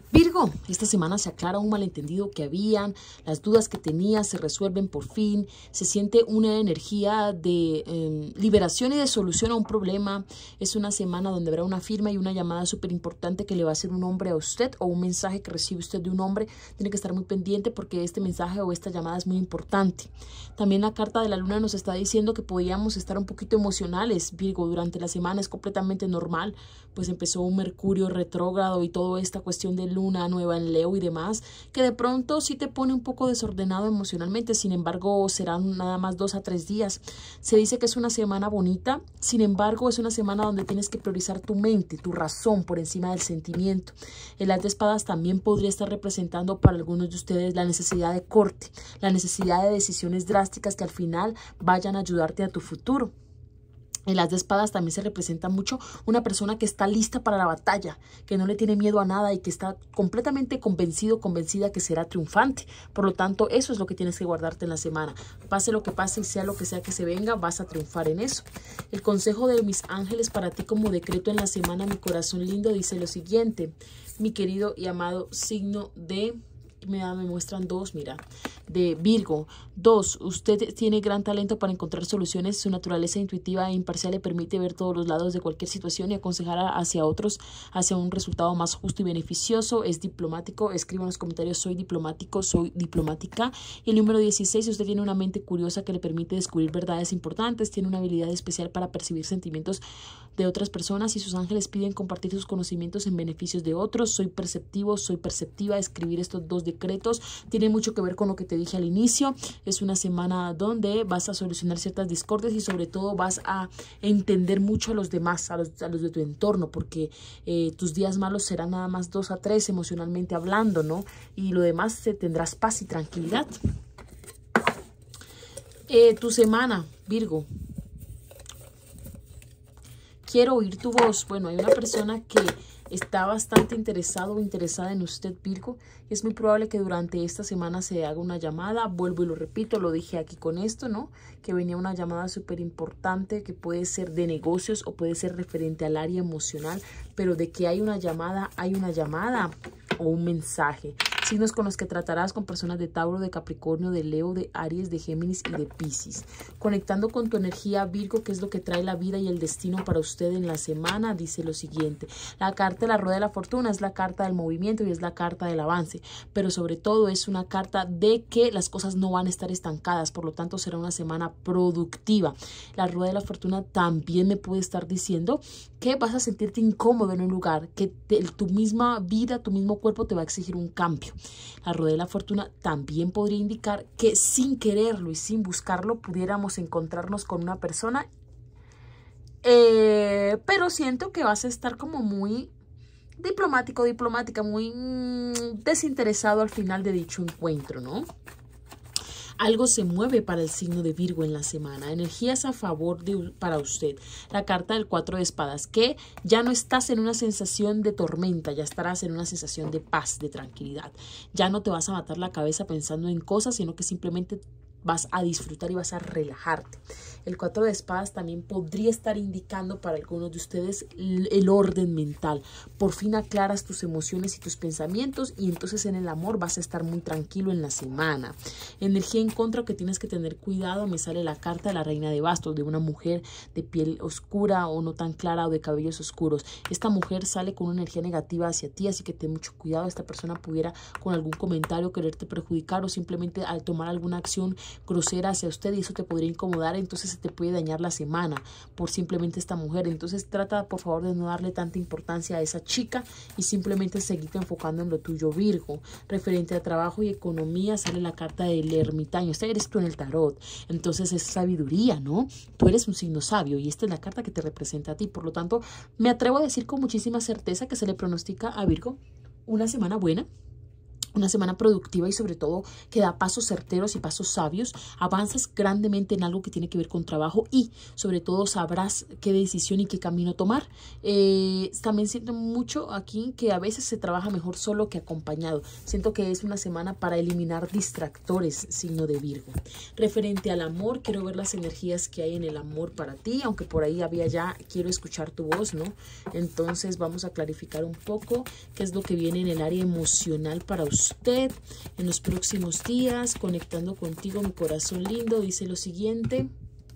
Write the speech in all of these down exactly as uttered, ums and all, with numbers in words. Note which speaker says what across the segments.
Speaker 1: Virgo, esta semana se aclara un malentendido que habían, las dudas que tenías se resuelven por fin, se siente una energía de eh, liberación y de solución a un problema. Es una semana donde habrá una firma y una llamada súper importante que le va a hacer un hombre a usted o un mensaje que recibe usted de un hombre. Tiene que estar muy pendiente porque este mensaje o esta llamada es muy importante. También la carta de la luna nos está diciendo que podríamos estar un poquito emocionales, Virgo, durante la semana. Es completamente normal, pues empezó un Mercurio retrógrado y toda esta cuestión de luna nueva en Leo y demás, que de pronto sí te pone un poco desordenado emocionalmente. Sin embargo, serán nada más dos a tres días. Se dice que es una semana bonita, sin embargo, es una semana donde tienes que priorizar tu mente, tu razón por encima del sentimiento. El as de espadas también podría estar representando para algunos de ustedes la necesidad de corte, la necesidad de decisiones drásticas que al final vayan a ayudarte a tu futuro. En las de espadas también se representa mucho una persona que está lista para la batalla, que no le tiene miedo a nada y que está completamente convencido, convencida que será triunfante. Por lo tanto, eso es lo que tienes que guardarte en la semana. Pase lo que pase y sea lo que sea que se venga, vas a triunfar en eso. El consejo de mis ángeles para ti como decreto en la semana, mi corazón lindo, dice lo siguiente. Mi querido y amado signo de... Me, da, me muestran dos, mira, de Virgo. Dos, usted tiene gran talento para encontrar soluciones. Su naturaleza intuitiva e imparcial le permite ver todos los lados de cualquier situación y aconsejar hacia otros hacia un resultado más justo y beneficioso. Es diplomático. Escriba en los comentarios: soy diplomático, soy diplomática. Y el número dieciséis, usted tiene una mente curiosa que le permite descubrir verdades importantes. Tiene una habilidad especial para percibir sentimientos de otras personas y sus ángeles piden compartir sus conocimientos en beneficios de otros. Soy perceptivo, soy perceptiva. Escribir estos dos decretos tiene mucho que ver con lo que te dije al inicio. Es una semana donde vas a solucionar ciertas discordias y sobre todo vas a entender mucho a los demás, a los, a los de tu entorno, porque eh, tus días malos serán nada más dos a tres emocionalmente hablando, ¿no? Y lo demás te tendrás paz y tranquilidad. Eh, tu semana, Virgo. Quiero oír tu voz. Bueno, hay una persona que está bastante interesado o interesada en usted, Virgo. Es muy probable que durante esta semana se haga una llamada. Vuelvo y lo repito, lo dije aquí con esto, ¿no? Que venía una llamada súper importante que puede ser de negocios o puede ser referente al área emocional. Pero de que hay una llamada, hay una llamada o un mensaje. Signos con los que tratarás con personas de Tauro, de Capricornio, de Leo, de Aries, de Géminis y de Piscis. Conectando con tu energía, Virgo, que es lo que trae la vida y el destino para usted en la semana, dice lo siguiente. La carta de la rueda de la fortuna es la carta del movimiento y es la carta del avance, pero sobre todo es una carta de que las cosas no van a estar estancadas, por lo tanto será una semana productiva. La rueda de la fortuna también me puede estar diciendo que vas a sentirte incómodo en un lugar, que te, tu misma vida, tu mismo cuerpo te va a exigir un cambio. La rueda de la fortuna también podría indicar que sin quererlo y sin buscarlo pudiéramos encontrarnos con una persona, eh, pero siento que vas a estar como muy diplomático, diplomática, muy mmm, desinteresado al final de dicho encuentro, ¿no? Algo se mueve para el signo de Virgo en la semana. Energías a favor de, para usted. La carta del cuatro de espadas, que ya no estás en una sensación de tormenta, ya estarás en una sensación de paz, de tranquilidad. Ya no te vas a matar la cabeza pensando en cosas, sino que simplemente vas a disfrutar y vas a relajarte. El cuatro de espadas también podría estar indicando para algunos de ustedes el orden mental. Por fin aclaras tus emociones y tus pensamientos y entonces en el amor vas a estar muy tranquilo en la semana. Energía en contra que tienes que tener cuidado. Me sale la carta de la reina de bastos, de una mujer de piel oscura o no tan clara o de cabellos oscuros. Esta mujer sale con una energía negativa hacia ti, así que ten mucho cuidado. Esta persona pudiera con algún comentario quererte perjudicar o simplemente al tomar alguna acción grosera hacia usted y eso te podría incomodar, entonces se te puede dañar la semana por simplemente esta mujer. Entonces trata por favor de no darle tanta importancia a esa chica y simplemente seguirte enfocando en lo tuyo, Virgo. Referente a trabajo y economía sale la carta del ermitaño. Esta eres tú en el tarot, entonces es sabiduría, ¿no? Tú eres un signo sabio y esta es la carta que te representa a ti. Por lo tanto, me atrevo a decir con muchísima certeza que se le pronostica a Virgo una semana buena, Una semana productiva y sobre todo que da pasos certeros y pasos sabios. Avanzas grandemente en algo que tiene que ver con trabajo y sobre todo sabrás qué decisión y qué camino tomar. Eh, también siento mucho aquí que a veces se trabaja mejor solo que acompañado. Siento que es una semana para eliminar distractores, signo de Virgo. Referente al amor, quiero ver las energías que hay en el amor para ti, aunque por ahí había ya, quiero escuchar tu voz, ¿no? Entonces vamos a clarificar un poco qué es lo que viene en el área emocional para usted. Usted en los próximos días, conectando contigo, mi corazón lindo, dice lo siguiente.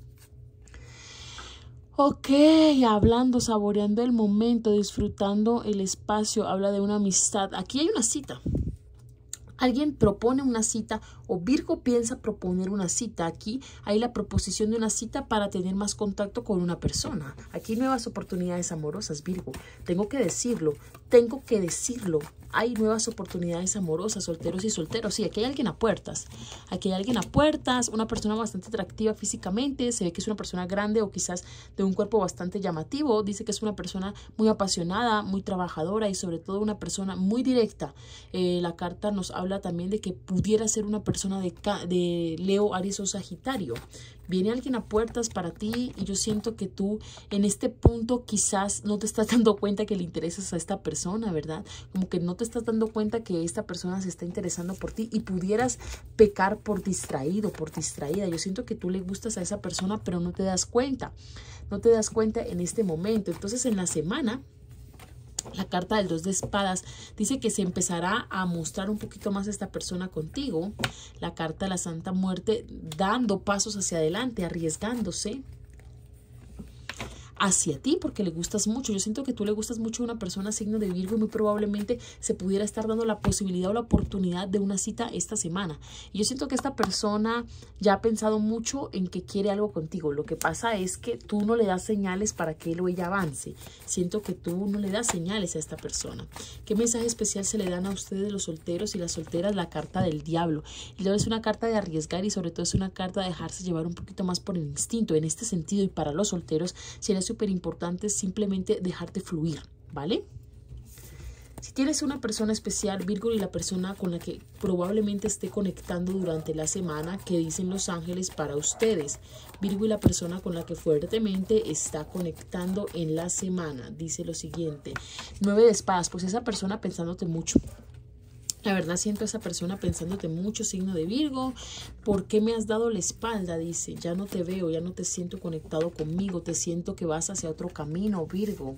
Speaker 1: Ok, hablando, saboreando el momento, disfrutando el espacio, habla de una amistad. Aquí hay una cita. Alguien propone una cita o Virgo piensa proponer una cita. Aquí hay la proposición de una cita para tener más contacto con una persona. Aquí hay nuevas oportunidades amorosas, Virgo. Tengo que decirlo, tengo que decirlo. Hay nuevas oportunidades amorosas, solteros y solteros. Sí, aquí hay alguien a puertas. Aquí hay alguien a puertas, una persona bastante atractiva físicamente. Se ve que es una persona grande o quizás de un cuerpo bastante llamativo. Dice que es una persona muy apasionada, muy trabajadora y sobre todo una persona muy directa. Eh, la carta nos habla también de que pudiera ser una persona de, de Leo, Aries o Sagitario. Viene alguien a puertas para ti y yo siento que tú en este punto quizás no te estás dando cuenta que le interesas a esta persona, ¿verdad? Como que no te estás dando cuenta que esta persona se está interesando por ti y pudieras pecar por distraído, por distraída. Yo siento que tú le gustas a esa persona, pero no te das cuenta. No te das cuenta en este momento. Entonces, en la semana, la carta del dos de espadas dice que se empezará a mostrar un poquito más esta persona contigo. La carta de la Santa Muerte dando pasos hacia adelante, arriesgándose hacia ti porque le gustas mucho. Yo siento que tú le gustas mucho a una persona signo de Virgo y muy probablemente se pudiera estar dando la posibilidad o la oportunidad de una cita esta semana. Y yo siento que esta persona ya ha pensado mucho en que quiere algo contigo. Lo que pasa es que tú no le das señales para que él o ella avance. Siento que tú no le das señales a esta persona. ¿Qué mensaje especial se le dan a ustedes los solteros y las solteras? La carta del diablo. El diablo es una carta de arriesgar y sobre todo es una carta de dejarse llevar un poquito más por el instinto. En este sentido y para los solteros, si eres súper importante simplemente dejarte fluir, ¿vale? Si tienes una persona especial, Virgo, y la persona con la que probablemente esté conectando durante la semana, ¿qué dicen los ángeles para ustedes? Virgo y la persona con la que fuertemente está conectando en la semana, dice lo siguiente. Nueve de espadas, pues esa persona pensándote mucho. La verdad siento a esa persona pensándote mucho, signo de Virgo. ¿Por qué me has dado la espalda? Dice, ya no te veo, ya no te siento conectado conmigo. Te siento que vas hacia otro camino, Virgo.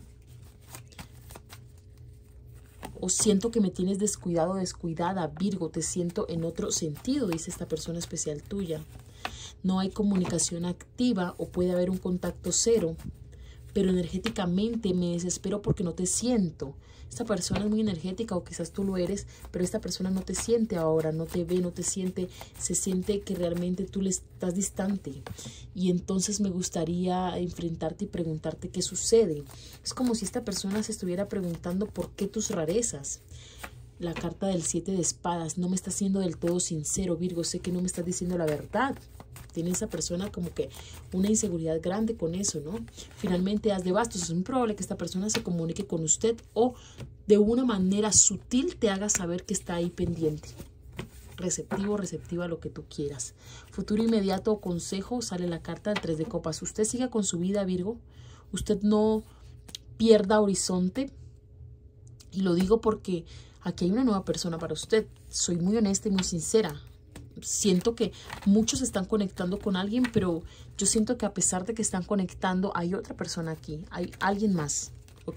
Speaker 1: O siento que me tienes descuidado, descuidada, Virgo. Te siento en otro sentido, dice esta persona especial tuya. No hay comunicación activa o puede haber un contacto cero. Pero energéticamente me desespero porque no te siento. Esta persona es muy energética o quizás tú lo eres, pero esta persona no te siente ahora, no te ve, no te siente, se siente que realmente tú le estás distante. Y entonces me gustaría enfrentarte y preguntarte qué sucede. Es como si esta persona se estuviera preguntando por qué tus rarezas. La carta del siete de espadas, no me estás siendo del todo sincero, Virgo, sé que no me estás diciendo la verdad. Tiene esa persona como que una inseguridad grande con eso, ¿no? Finalmente, haz de bastos. Es muy probable que esta persona se comunique con usted o de una manera sutil te haga saber que está ahí pendiente. Receptivo, receptiva a lo que tú quieras. Futuro inmediato o consejo, sale la carta del tres de copas. Usted siga con su vida, Virgo. Usted no pierda horizonte. Y lo digo porque aquí hay una nueva persona para usted. Soy muy honesta y muy sincera. Siento que muchos están conectando con alguien, pero yo siento que a pesar de que están conectando, hay otra persona aquí, hay alguien más, ¿ok?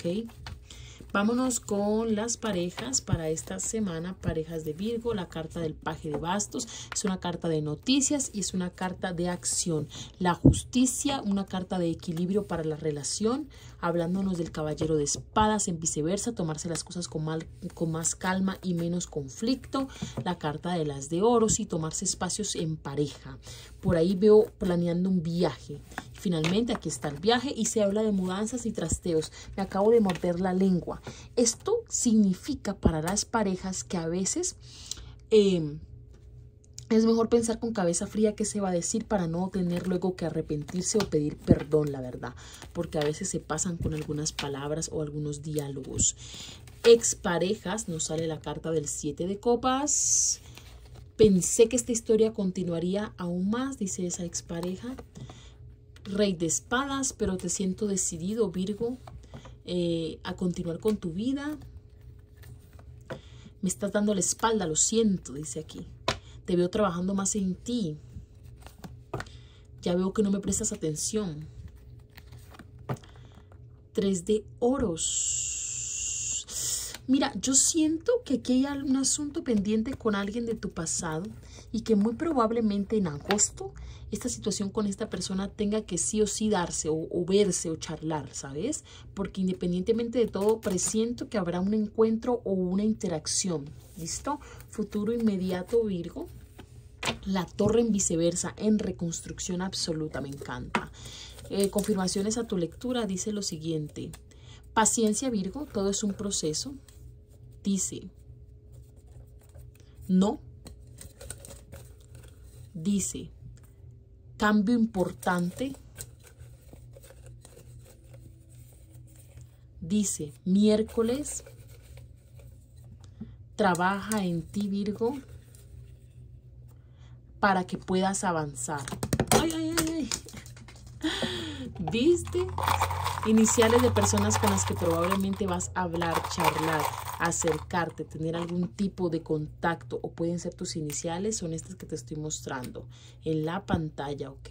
Speaker 1: Vámonos con las parejas para esta semana, parejas de Virgo. La carta del paje de bastos es una carta de noticias y es una carta de acción. La justicia, una carta de equilibrio para la relación, hablándonos del caballero de espadas, en viceversa, tomarse las cosas con, mal, con más calma y menos conflicto. La carta de las de oros y tomarse espacios en pareja. Por ahí veo planeando un viaje. Finalmente aquí está el viaje y se habla de mudanzas y trasteos. Me acabo de morder la lengua. Esto significa para las parejas que a veces eh, es mejor pensar con cabeza fría qué se va a decir para no tener luego que arrepentirse o pedir perdón, la verdad. Porque a veces se pasan con algunas palabras o algunos diálogos. exparejas, nos sale la carta del siete de copas. Pensé que esta historia continuaría aún más, dice esa expareja. Rey de espadas, pero te siento decidido, Virgo, eh, a continuar con tu vida. Me estás dando la espalda, lo siento, dice aquí. Te veo trabajando más en ti. Ya veo que no me prestas atención. Tres de oros. Mira, yo siento que aquí hay un asunto pendiente con alguien de tu pasado y que muy probablemente en agosto esta situación con esta persona tenga que sí o sí darse o, o verse o charlar, ¿sabes? Porque independientemente de todo, presiento que habrá un encuentro o una interacción. ¿Listo? Futuro inmediato, Virgo. La torre en viceversa, en reconstrucción absoluta, me encanta. Eh, confirmaciones a tu lectura, dice lo siguiente. Paciencia, Virgo, todo es un proceso. Dice, no. Dice, cambio importante. Dice, miércoles. Trabaja en ti, Virgo, para que puedas avanzar. Ay, ay, ay, ay. ¿Viste? Iniciales de personas con las que probablemente vas a hablar, charlar, acercarte, tener algún tipo de contacto, o pueden ser tus iniciales, son estas que te estoy mostrando en la pantalla, ¿ok?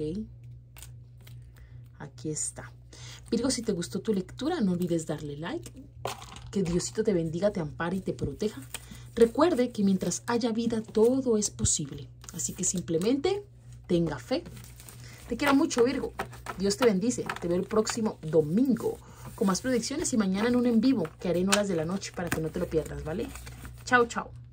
Speaker 1: Aquí está. Virgo, si te gustó tu lectura, no olvides darle like. Que Diosito te bendiga, te ampare y te proteja. Recuerde que mientras haya vida, todo es posible. Así que simplemente tenga fe. Te quiero mucho, Virgo. Dios te bendice. Te veo el próximo domingo con más predicciones y mañana en un en vivo que haré en horas de la noche para que no te lo pierdas, ¿vale? Chao, chao.